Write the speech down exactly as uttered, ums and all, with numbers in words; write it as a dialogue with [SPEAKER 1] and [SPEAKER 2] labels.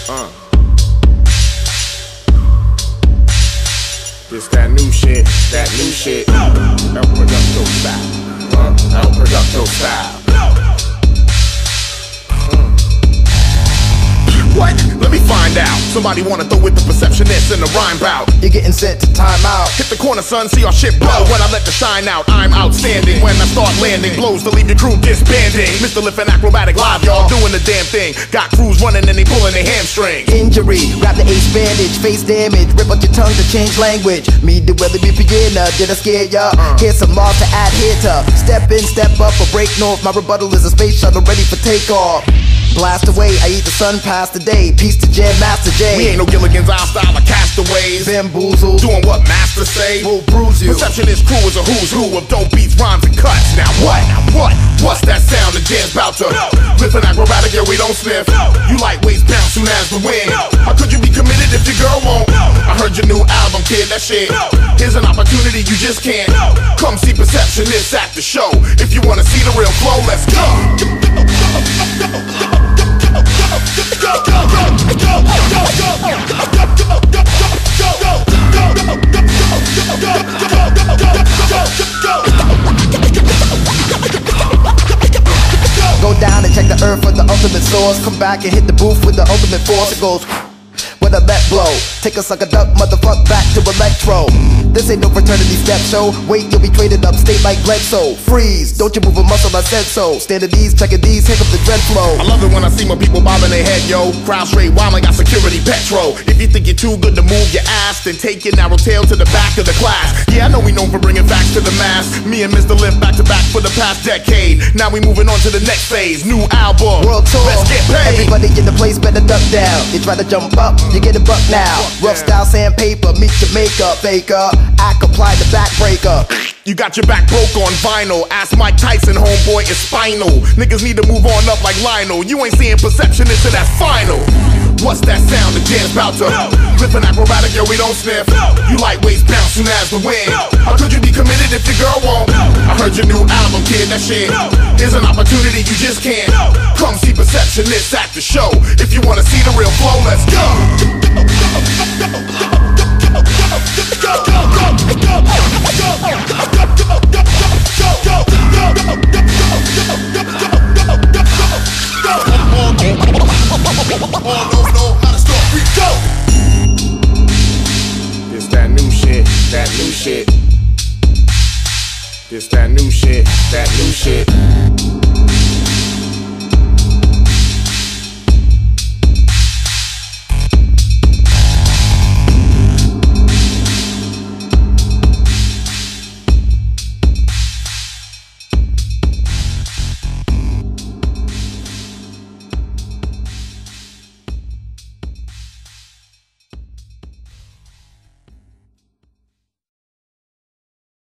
[SPEAKER 1] Uh. It's that new shit, that new shit. El Producto style. Uh, El Producto style. What? Let me find out. Somebody wanna throw with the Perceptionists in the rhyme bout.
[SPEAKER 2] You're getting sent to time out.
[SPEAKER 1] Hit the corner, son, see our shit blow. When I let the shine out, I'm outstanding. When I start landing, blows to leave your crew disbanding. Mister Liffin acrobatic live, y'all doing the damn thing. Got crews running and they pulling their hamstring.
[SPEAKER 2] Injury, grab the ace bandage, face damage, rip up your tongue to change language. Me the weather be beginner, did I scare ya? Uh. Here's some laws to adhere to. Step in, step up, or break north. My rebuttal is a space shuttle ready for takeoff. Blast away, I eat the sun past the day. Peace to Jam Master J.
[SPEAKER 1] We ain't no Gilligan's Isle style of castaways.
[SPEAKER 2] Bamboozled,
[SPEAKER 1] doing what masters say.
[SPEAKER 2] Will bruise you.
[SPEAKER 1] Perceptionist crew is a who's who of dope beats, rhymes, and cuts. Now what? Now what? What's that sound? The jam's bout to Liffin acrobatic, yeah, we don't sniff. You lightweights bounce soon as the wind. How could you be committed if your girl won't? I heard your new album, kid, that shit. Here's an opportunity you just can't. Come see Perceptionists at the show. If you wanna see the real flow, let's go.
[SPEAKER 2] Go down and check the earth for the ultimate source. Come back and hit the booth with the ultimate force. It goes with a let blow. Take a sucker duck, motherfuck back to electro. This ain't no fraternity step show. Wait, you'll be traded up state like Bledsoe. Freeze, don't you move a muscle, I said so. Stand at these, checking these, take up the dread flow.
[SPEAKER 1] I love it when I see my people bobbing their head, yo. Crowd straight wild, I got security petro. If you think you're too good to move your ass, then take your narrow tail to the back of the class. Yeah, I know we known for bringing facts to the mass. Me and Mister Lift back to back for the past decade. Now we moving on to the next phase. New album,
[SPEAKER 2] world tour,
[SPEAKER 1] let's get paid.
[SPEAKER 2] Everybody in the place better duck down. You try to jump up, you get a buck now. Rough style sandpaper, meet your makeup, faker. I apply the backbreaker.
[SPEAKER 1] You got your back broke on vinyl. Ask Mike Tyson, homeboy, it's spinal. Niggas need to move on up like Lionel. You ain't seeing Perceptionists, so that's final. What's that sound? The jam's bout to Liffin acrobatic, yo, we don't sniff. You lightweights bounce soon as the wind. How could you be committed if your girl won't? I heard your new album, kid, that shit. Here's an opportunity you just can't. Come see Perceptionists at the show. If you wanna see the real flow, let's go. Go, go, go, go, go, go, go, go, go, go, go, go, go.